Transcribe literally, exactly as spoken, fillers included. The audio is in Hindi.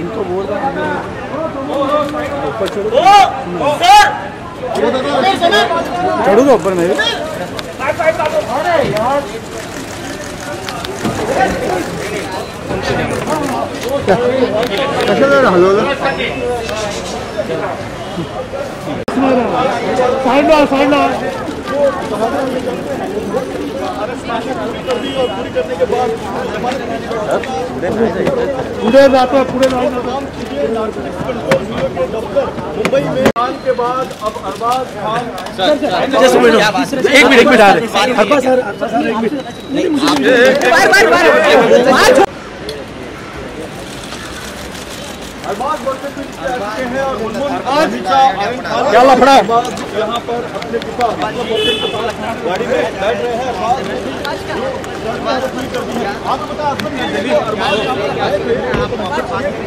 इनको बोल रहा ऊपर चढ़ो चढ़ूंगा ऊपर में साइड ला साइड ला पूरी करने के बाद पूरे जाते हैं पूरे मुंबई में खान के बाद अब अरबाज खान एक मिनट एक मिनट आ रहे अरबाज सर सर एक मिनट क्या लफड़ा यहाँ पर अपने पिता गाड़ी में बैठ रहे हैं। आपको पता